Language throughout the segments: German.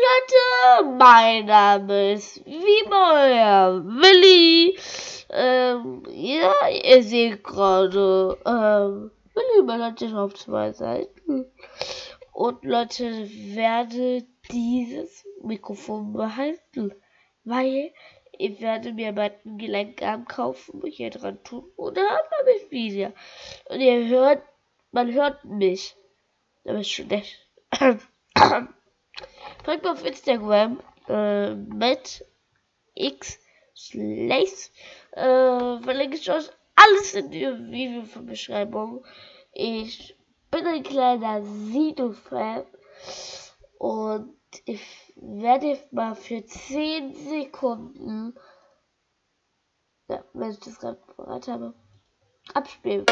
Leute, mein Name ist wie euer Willi. Ja, ihr seht gerade, Willi meldet sich auf 2 Seiten. Und Leute, werde dieses Mikrofon behalten, weil ich werde mir bald einen Gelenkarm kaufen, mich hier dran tun und dann hat man mich wieder. Und ihr hört, man hört mich. Das ist schon echt. Folgt mir auf Instagram mit x/. Verlinke ich euch alles in der Videobeschreibung. Ich bin ein kleiner Sido-Fan und ich werde mal für 10 Sekunden, ja, wenn ich das gerade bereit habe, abspielen.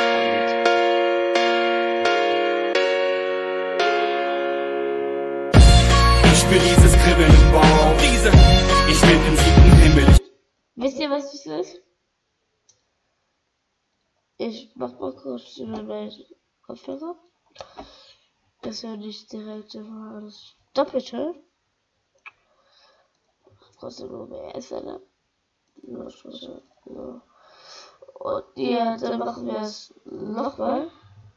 Ich spür dieses Kribbeln im Bauch, ich bin im 7. Himmel. Wisst ihr, was das ist? Ich mach mal kurz über meine Kopfhörer, dass wir nicht direkt immer alles doppelt hören. Trotzdem nur mehr Essen. Und ja, dann machen wir es nochmal.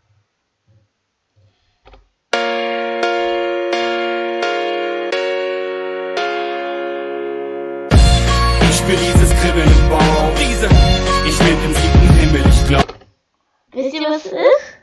Ich spür dieses Kribbeln im Bauch, ich bin im 7. Himmel, ich glaub. Wisst ihr, was es ist?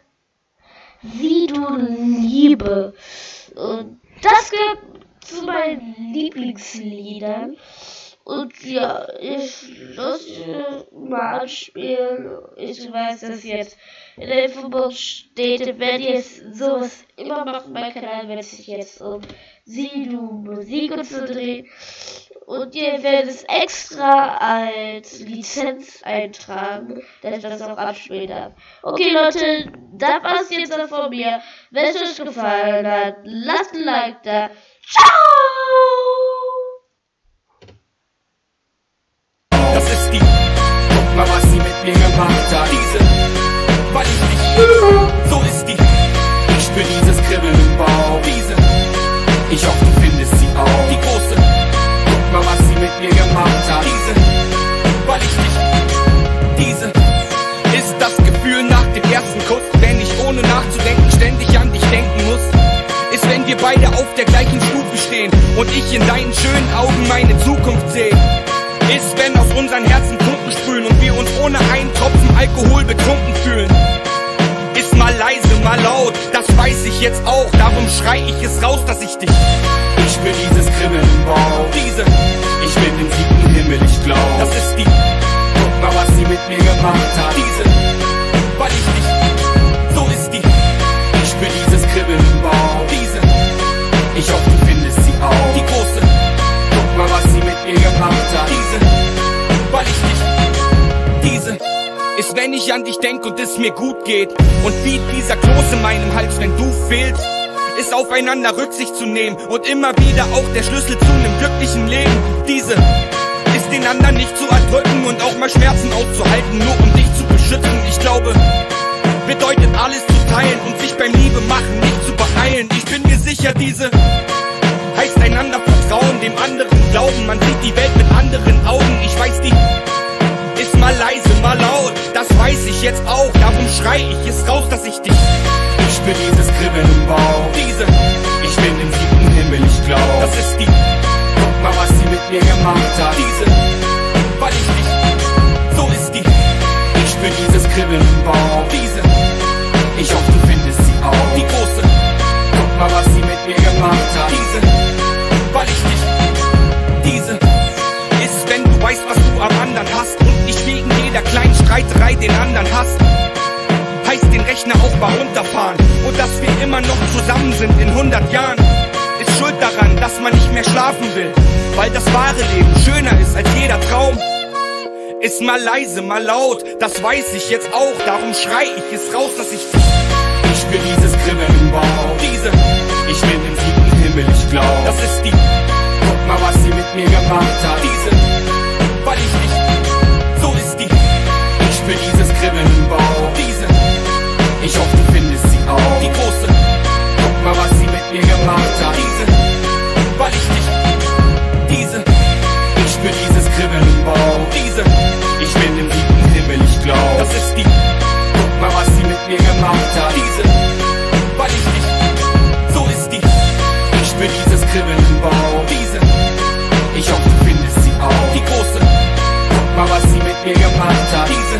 Sido-Liebe. Und das gehört zu meinen Lieblingsliedern. Und ja, ich lasse mal anspielen. Ich weiß, dass jetzt in der Info steht, ich werde jetzt sowas immer machen. Mein Kanal wird sich jetzt um Sido-Musik zu drehen. Und ihr werdet es extra als Lizenz eintragen, dass ich das auch abspielen darf. Okay Leute, das war's jetzt von mir. Wenn es euch gefallen hat, lasst ein Like da. Ciao! Das ist die, guck mal, was sie mit mir gemacht hat. Weil ich dich, so ist die. Ich spür dieses Kribbeln im Bauch. Ich hoffe, du findest sie auch. Die große, guck mal, was sie mit mir gemacht hat. Weil ich dich, diese ist das Gefühl nach dem ersten Kuss, wenn ich ohne nachzudenken ständig an dich denken muss. Ist, wenn wir beide auf der gleichen Stufe stehen und ich in deinen schönen Augen meine Zukunft sehe. Ist, wenn aus unseren Herzen Funken sprühen und wir uns ohne einen Tropfen Alkohol betrunken fühlen. Ist mal leise, mal laut, das weiß ich jetzt auch, darum schrei ich es raus, dass ich dich. Ich spür dieses Kribbeln im Bauch, ich bin im 7. Himmel, ich glaub. Das ist die, guck mal, was sie mit mir gemacht hat. Weil ich dich, so ist die. Ich spür dieses Kribbeln im Bauch, ich hoffe, du findest sie auch. Die große, guck mal, was sie mit mir gemacht hat. Weil ich dich, diese ist, wenn ich an dich denk und es mir gut geht. Und wie dieser Kloß in meinem Hals, wenn du fehlst. Ist aufeinander Rücksicht zu nehmen und immer wieder auch der Schlüssel zu einem glücklichen Leben. Diese ist, den anderen nicht zu erdrücken und auch mal Schmerzen auszuhalten, nur um dich zu beschützen. Ich glaube, bedeutet alles zu teilen und sich beim Liebe machen nicht zu beeilen. Ich bin mir sicher, diese heißt einander vertrauen, dem anderen glauben. Man sieht die Welt mit anderen Augen. Ich weiß, die ist mal leise, mal laut. Das weiß ich jetzt auch, darum schrei ich es raus, dass ich dich. Ich spür dieses Kribbeln im Bauch, ich bin im 7. Himmel, ich glaub. Das ist die, guck mal, was sie mit mir gemacht hat. Weil ich dich, so ist die. Ich spür dieses Kribbeln im Bauch, ich hoffe, du findest sie auch. Die große, guck mal, was sie mit mir gemacht hat. Weil ich dich, diese ist, wenn du weißt, was du am anderen hast und nicht wegen jeder kleinen Streiterei den anderen hast. Heißt den Rechner auch mal runterfahren und dass wir immer noch zusammen sind in 100 Jahren. Ist schuld daran, dass man nicht mehr schlafen will, weil das wahre Leben schöner ist als jeder Traum. Ist mal leise, mal laut, das weiß ich jetzt auch, darum schrei ich es raus, dass ich dich. Ich spür dieses Kribbeln im Bauch, ich bin im 7. Himmel, ich glaub. Das ist die, guck mal, was sie mit mir gemacht hat. Weil ich dich, so ist die. Ich spür dieses Kribbeln im Bauch, ich hoffe, du findest sie auch. Die große, guck mal, was sie mit mir gemacht hat. Weil ich dich gebracht hat. Diese